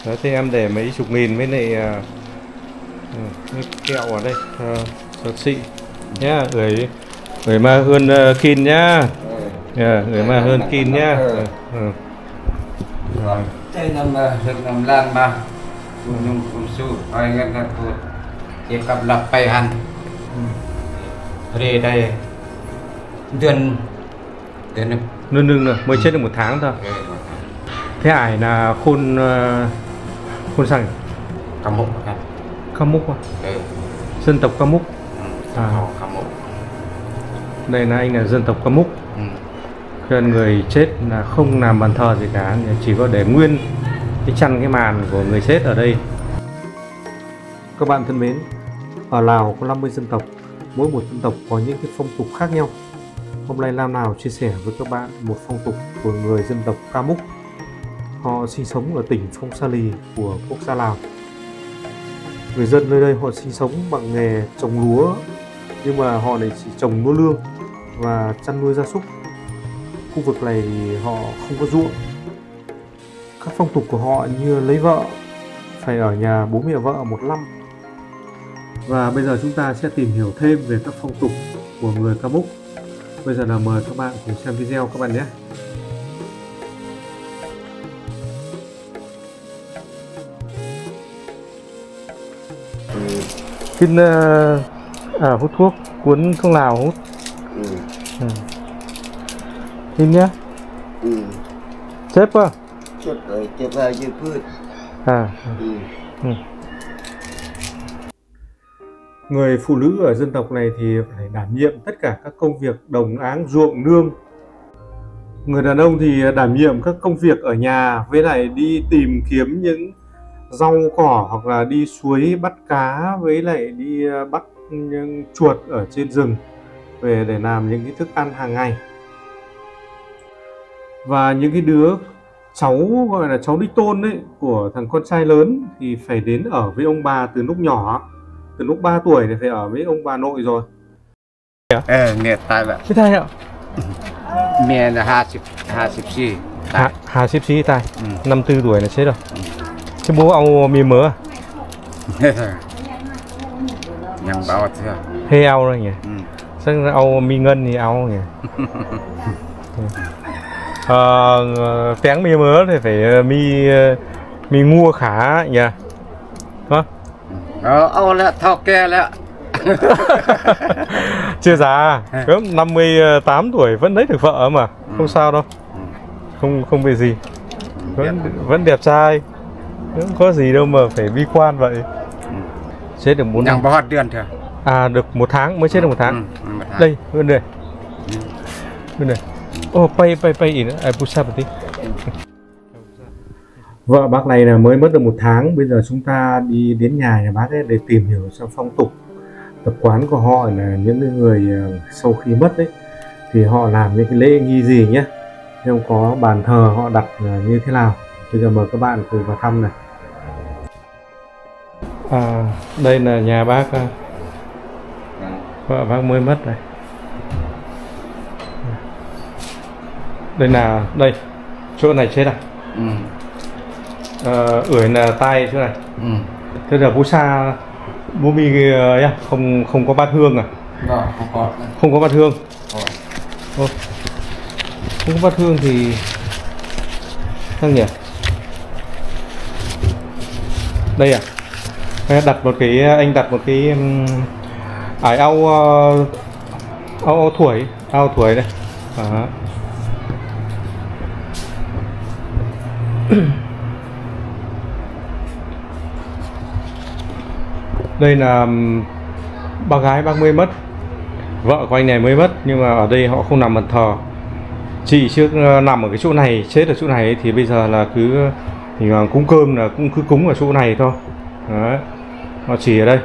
Đấy, thì em để mấy chục nghìn với lại cái kẹo ở đây sọt xị nhá, gửi mà hơn kin nhá, gửi mà hơn kin nhá. Đây nằm lan mà nhung cũng su ai ngân là cô chỉ cặp lập bay hẳn đây đây đơn nương rồi mới chết được 1 tháng thôi. Thế ải là khôn sành Ca Múc à? Dân tộc Ca Múc. Đây là anh là dân tộc Ca Múc. Cho nên người chết là không làm bàn thờ gì cả, chỉ có để nguyên cái chăn cái màn của người chết ở đây. Các bạn thân mến, ở Lào có 50 dân tộc, mỗi một dân tộc có những cái phong tục khác nhau. Hôm nay Lam Lào chia sẻ với các bạn một phong tục của người dân tộc Ca Múc. Họ sinh sống ở tỉnh Phong Sa Lì của quốc gia Lào. Người dân nơi đây họ sinh sống bằng nghề trồng lúa, nhưng mà họ lại chỉ trồng lúa lương và chăn nuôi gia súc. Khu vực này thì họ không có ruộng. Các phong tục của họ như lấy vợ phải ở nhà bố mẹ vợ 1 năm. Và bây giờ chúng ta sẽ tìm hiểu thêm về các phong tục của người Ca Múc. Bây giờ là mời các bạn cùng xem video các bạn nhé. Xin hút thuốc, cuốn thuốc lào hút. Xin nhé. Chết quá. Chết rồi, chết ra chứ cứ. Người phụ nữ ở dân tộc này thì phải đảm nhiệm tất cả các công việc đồng áng, ruộng nương. Người đàn ông thì đảm nhiệm các công việc ở nhà, với lại đi tìm kiếm những rau cỏ hoặc là đi suối bắt cá, với lại đi bắt những chuột ở trên rừng về để làm những cái thức ăn hàng ngày. Và những cái đứa cháu gọi là cháu đích tôn đấy của thằng con trai lớn thì phải đến ở với ông bà từ lúc nhỏ, từ lúc 3 tuổi thì phải ở với ông bà nội rồi. Mẹ tại vậy Thế thay ạ? mẹ là 54 54 tay, 54 tuổi là chết rồi. Chứ bố ông mì mỡ à? nhằm bảo chưa Hay ao rồi nhỉ? Chắc ông mì ngân thì ao nhỉ? Tiếng mì mỡ thì phải mì ngua khá nhỉ? Hả? Ông là thọ kè lẹ. Chưa già, 58 tuổi vẫn lấy được vợ mà, không sao đâu, không bị gì, vẫn đẹp trai, không có gì đâu mà phải bi quan vậy. Chết được 4 năm. Bao ดือนthôi. Được 1 tháng, mới chết được 1 tháng. Đây, bên đây. Bên đây. Pay in, push up tí. Vợ bác này là mới mất được 1 tháng, bây giờ chúng ta đi đến nhà bác ấy để tìm hiểu xem phong tục tập quán của họ là những người sau khi mất đấy thì họ làm những cái lễ nghi gì nhé, nếu có bàn thờ họ đặt như thế nào. Bây giờ mời các bạn cùng vào thăm này. Đây là nhà bác, vợ bác mới mất này. Đây là đây chỗ này chết à? Ưỡi là tay chỗ này. Thế là bố Sa bố mi nhá, không có bát hương à? Không có bát hương. Không có bát hương thì sao nhỉ? Đây à? Đặt một cái, anh đặt một cái ải ao thuổi đây. Đây là bác gái bác mới mất, vợ của anh này mới mất, nhưng mà ở đây họ không nằm bàn thờ. Chị trước nằm ở cái chỗ này, chết ở chỗ này ấy, thì bây giờ là cứ thì cúng cơm là cũng cứ cúng ở chỗ này thôi. Đấy, họ chỉ ở đây.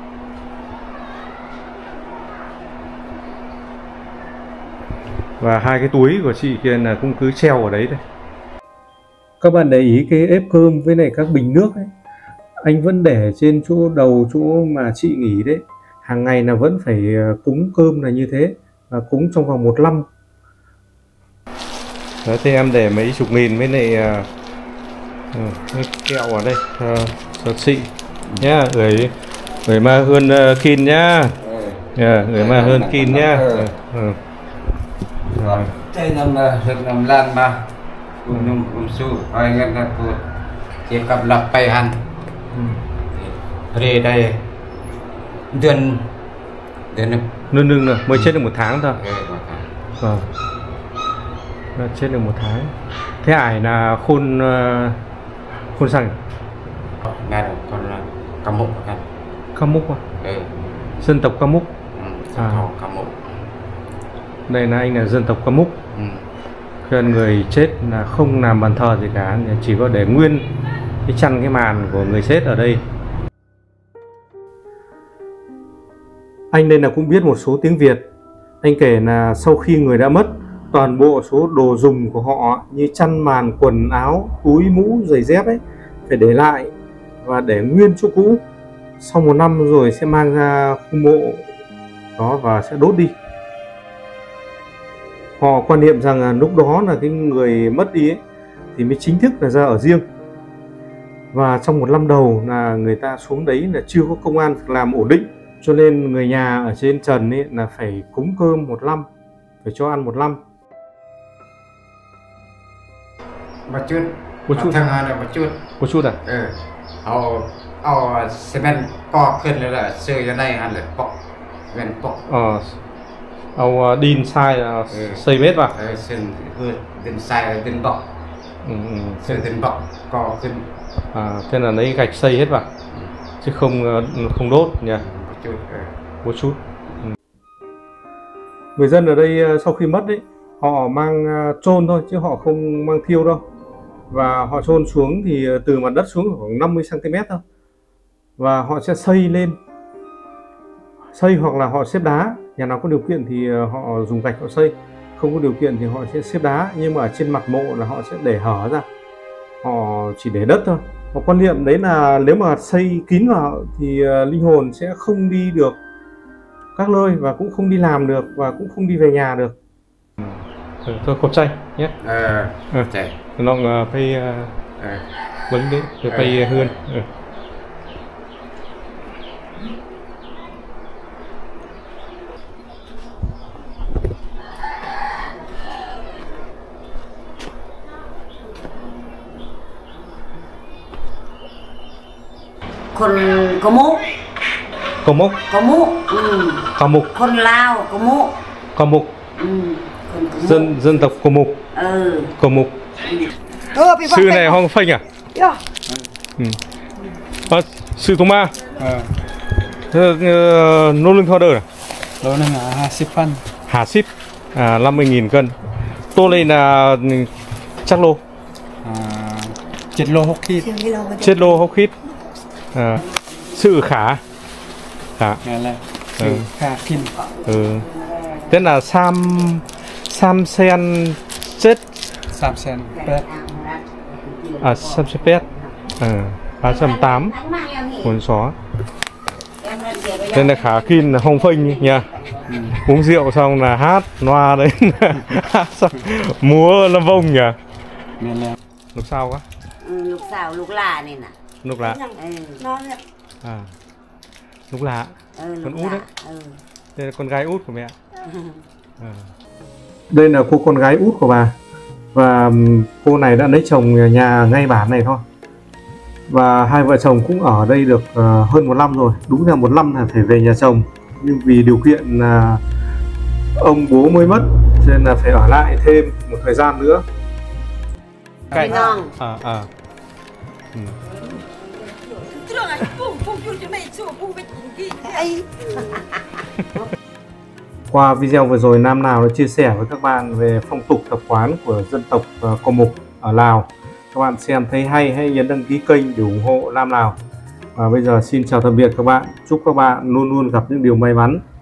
Và 2 cái túi của chị kia là cũng cứ treo ở đấy thôi. Các bạn để ý cái ép cơm với lại các bình nước ấy, anh vẫn để trên chỗ đầu chỗ mà chị nghỉ đấy. Hàng ngày là vẫn phải cúng cơm là như thế, và cúng trong vòng 1 năm. Đấy, thì em để mấy chục nghìn với lại cái kẹo ở đây sọt xị nhá, gửi mà hơn kin nhá, gửi mà hơn kin nhá. Đây nằm lan mà cùng su hỏi ngân là cột chỉ cặp lập bay hẳn về đây đơn nương rồi mới chết được 1 tháng thôi. Chết được 1 tháng. Thế ải là khôn sành ngay còn là Cam Múc kan. Cam Múc à? Dân tộc Cam Múc. Cam Múc. Đây là anh là dân tộc Cam Múc. Khi người chết là không làm bàn thờ gì cả, chỉ có để nguyên cái chăn cái màn của người chết ở đây. Anh đây là cũng biết một số tiếng Việt. Anh kể là sau khi người đã mất, toàn bộ số đồ dùng của họ như chăn màn, quần áo, túi mũ, giày dép ấy phải để lại và để nguyên chỗ cũ. Sau 1 năm rồi sẽ mang ra khu mộ đó và sẽ đốt đi. Họ quan niệm rằng là lúc đó là cái người mất đi ấy, thì mới chính thức là ra ở riêng. Và trong 1 năm đầu là người ta xuống đấy là chưa có công ăn việc làm ổn định, cho nên người nhà ở trên trần ấy là phải cúng cơm 1 năm, phải cho ăn 1 năm. Một chút thằng hai là một chút à? Ao cement coขึ้นเลยล่ะซื้ออยู่ในหันเลยปอกเป็นปอกเอาดินทรายxây mét vào. ซึ่งคือดินทรายดินบล็อกซึ่งดินบล็อกcoขึ้น Thế là lấy gạch xây hết vào chứ không đốt nhỉ. Một chút. Người dân ở đây sau khi mất ấy, họ mang chôn thôi chứ họ không mang thiêu đâu. Và họ chôn xuống thì từ mặt đất xuống khoảng 50 cm thôi. Và họ sẽ xây lên, xây hoặc là họ xếp đá. Nhà nào có điều kiện thì họ dùng gạch họ xây, không có điều kiện thì họ sẽ xếp đá. Nhưng mà ở trên mặt mộ là họ sẽ để hở ra, họ chỉ để đất thôi. Họ quan niệm đấy là nếu mà xây kín vào thì linh hồn sẽ không đi được các nơi và cũng không đi làm được và cũng không đi về nhà được. Thôi cột chay nhé. Chay. Nó phải vấn đấy, phải hươn. Con có múc. Có múc. Có múc. Có múc. Con Lao có múc. Có múc. Dân tộc Có múc. Có múc. Sư này Hong Phanh à? Sư Tùng Ma. Nô lương thọ đời à? Lô lương là 50 phân. 50. 50.000 cân. Tô lên là chắc lô. 7 lô 6 ขีด 7 lô 6 ขีด. Sự khả. Nghe là sự khả kinh. Thế là Sam sen chết. Sam sen pet. Sam sen pet. 308 cuốn xó. Thế là khả kinh là Hong Phanh nha. Uống rượu xong là hát loa đấy. Múa lâm vông nhỉ. Lúc sau quá. Lúc sau lúc lạ này nè. Lúc lạ. Lúc lạ. Con út đấy. Đây là con gái út của mẹ. Đây là cô con gái út của bà. Và cô này đã lấy chồng nhà ngay bản này thôi. Và hai vợ chồng cũng ở đây được hơn 1 năm rồi. Đúng là 1 năm là phải về nhà chồng. Nhưng vì điều kiện là ông bố mới mất cho nên là phải ở lại thêm một thời gian nữa. Cái ngon. Qua video vừa rồi Nam Nào đã chia sẻ với các bạn về phong tục tập quán của dân tộc Co Mục ở Lào. Các bạn xem thấy hay hãy nhấn đăng ký kênh để ủng hộ Nam Nào. Và bây giờ xin chào tạm biệt các bạn. Chúc các bạn luôn luôn gặp những điều may mắn.